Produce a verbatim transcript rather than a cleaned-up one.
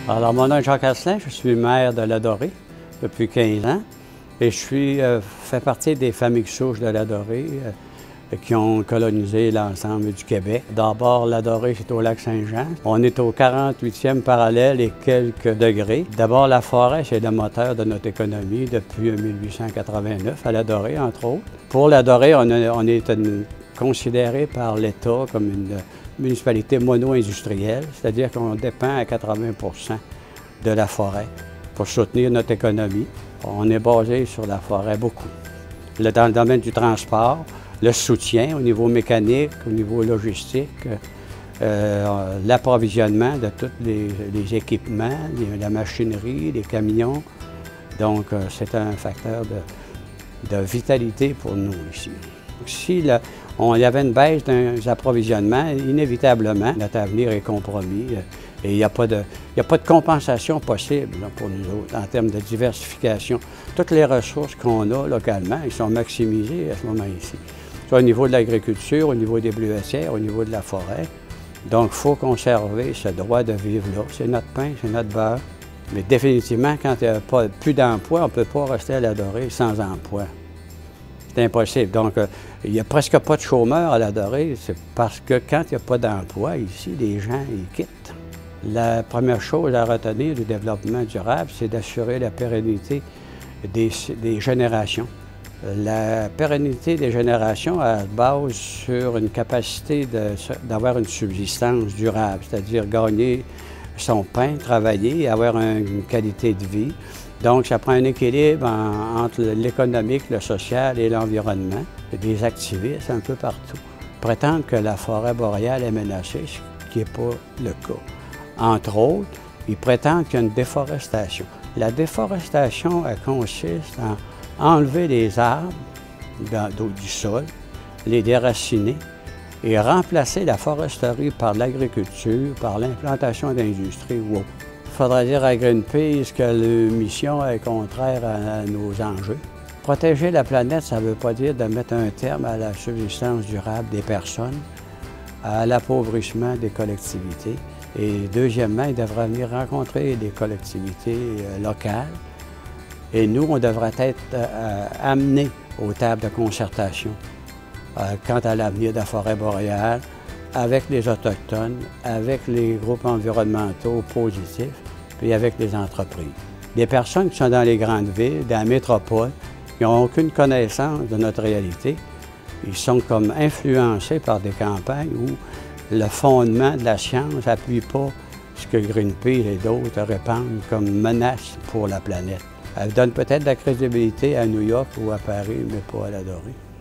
Alors, mon nom est Jacques Asselin, je suis maire de Ladorée depuis quinze ans et je suis, euh, fais partie des familles souches de Ladorée euh, qui ont colonisé l'ensemble du Québec. D'abord, Ladorée, c'est au lac Saint-Jean. On est au quarante-huitième parallèle et quelques degrés. D'abord, la forêt, c'est le moteur de notre économie depuis mille huit cent quatre-vingt-neuf, à Ladorée, entre autres. Pour Ladorée, on, a, on est une, considéré par l'État comme une municipalité mono-industrielle, c'est-à-dire qu'on dépend à quatre-vingts pour cent de la forêt pour soutenir notre économie. On est basé sur la forêt beaucoup. Dans le domaine du transport, le soutien au niveau mécanique, au niveau logistique, euh, l'approvisionnement de tous les, les équipements, les, la machinerie, les camions. Donc, euh, c'est un facteur de, de vitalité pour nous ici. Si là, on, il y avait une baisse des approvisionnements, inévitablement, notre avenir est compromis et il n'y a, a pas de compensation possible là, pour nous autres en termes de diversification. Toutes les ressources qu'on a localement, elles sont maximisées à ce moment-ci. Soit au niveau de l'agriculture, au niveau des bleuetières, au niveau de la forêt. Donc, il faut conserver ce droit de vivre là. C'est notre pain, c'est notre beurre. Mais définitivement, quand il n'y a pas, plus d'emploi, on ne peut pas rester à Ladorée sans emploi. C'est impossible. Donc, euh, il n'y a presque pas de chômeurs à Ladorée. C'est parce que quand il n'y a pas d'emploi ici, les gens, ils quittent. La première chose à retenir du développement durable, c'est d'assurer la pérennité des, des générations. La pérennité des générations, elle se base sur une capacité d'avoir une subsistance durable, c'est-à-dire gagner son pain, travailler, avoir une qualité de vie. Donc, ça prend un équilibre en, entre l'économique, le social et l'environnement. Il y a des activistes un peu partout prétendent que la forêt boréale est menacée, ce qui n'est pas le cas. Entre autres, ils prétendent qu'il y a une déforestation. La déforestation, elle consiste en enlever les arbres dans, du sol, les déraciner et remplacer la foresterie par l'agriculture, par l'implantation d'industries ou autre. Il faudrait dire à Greenpeace que la mission est contraire à, à nos enjeux. Protéger la planète, ça ne veut pas dire de mettre un terme à la subsistance durable des personnes, à l'appauvrissement des collectivités. Et deuxièmement, il devrait venir rencontrer des collectivités euh, locales. Et nous, on devrait être euh, amenés aux tables de concertation euh, quant à l'avenir de la forêt boréale, avec les Autochtones, avec les groupes environnementaux positifs, puis avec les entreprises. Des personnes qui sont dans les grandes villes, dans la métropole, qui n'ont aucune connaissance de notre réalité, ils sont comme influencés par des campagnes où le fondement de la science n'appuie pas ce que Greenpeace et d'autres répandent comme menace pour la planète. Elle donne peut-être de la crédibilité à New York ou à Paris, mais pas à Ladorée.